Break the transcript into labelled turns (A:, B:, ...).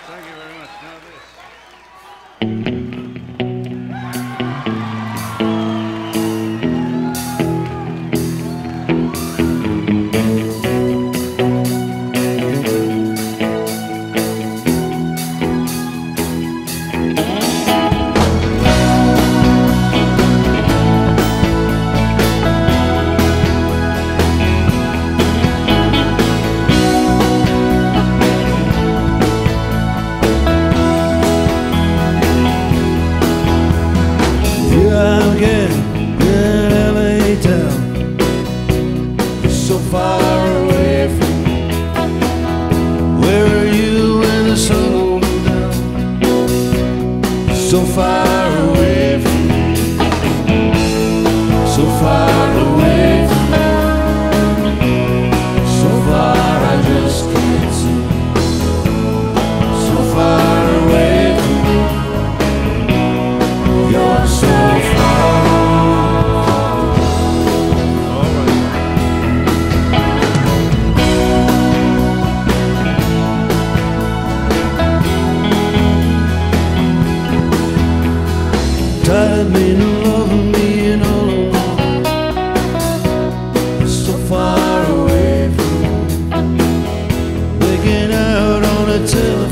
A: Thank you very much. Now this.
B: So far away from me. Where are you when the sun goes down? So far away from me. So far away from me. So far I just can't see. So far away from me. You're so far. Tired of being alone and being all alone. So far away from me. Waking out on a telephone.